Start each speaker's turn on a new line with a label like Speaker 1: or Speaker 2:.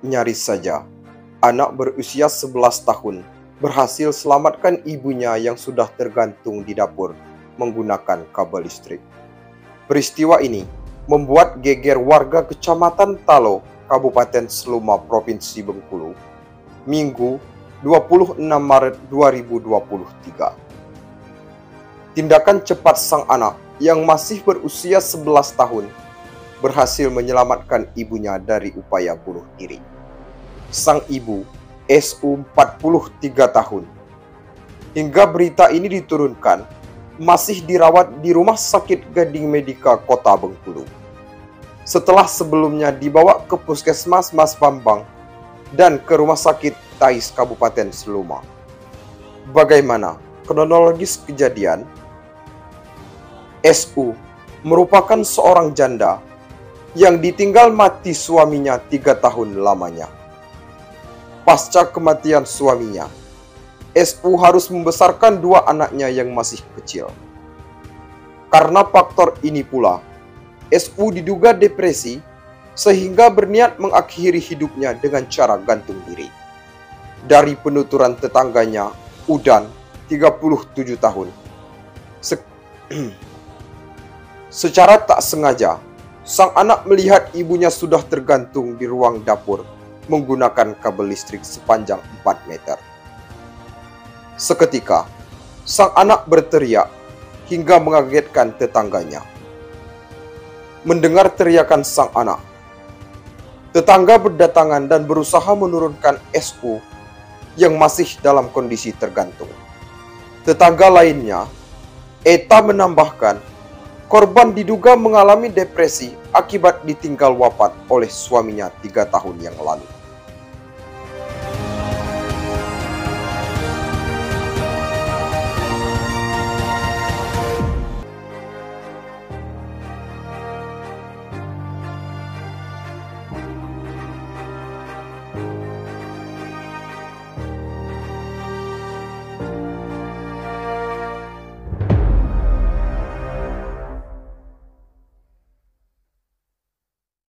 Speaker 1: Nyaris saja, anak berusia 11 tahun berhasil selamatkan ibunya yang sudah tergantung di dapur menggunakan kabel listrik. Peristiwa ini membuat geger warga Kecamatan Talo, Kabupaten Seluma, Provinsi Bengkulu, Minggu 26 Maret 2023. Tindakan cepat sang anak yang masih berusia 11 tahun berhasil menyelamatkan ibunya dari upaya bunuh diri. Sang ibu, SU 43 tahun, hingga berita ini diturunkan, masih dirawat di Rumah Sakit Gading Medika Kota Bengkulu. Setelah sebelumnya dibawa ke Puskesmas Mas Bambang dan ke Rumah Sakit Tais Kabupaten Seluma. Bagaimana kronologis kejadian? SU merupakan seorang janda yang ditinggal mati suaminya 3 tahun lamanya. Pasca kematian suaminya, SU harus membesarkan 2 anaknya yang masih kecil. Karena faktor ini pula, SU diduga depresi sehingga berniat mengakhiri hidupnya dengan cara gantung diri. Dari penuturan tetangganya, Udan, 37 tahun. Secara tak sengaja, sang anak melihat ibunya sudah tergantung di ruang dapur menggunakan kabel listrik sepanjang 4 meter. Seketika, sang anak berteriak hingga mengagetkan tetangganya. Mendengar teriakan sang anak, tetangga berdatangan dan berusaha menurunkan SU yang masih dalam kondisi tergantung. Tetangga lainnya, Eta, menambahkan, korban diduga mengalami depresi akibat ditinggal wafat oleh suaminya 3 tahun yang lalu.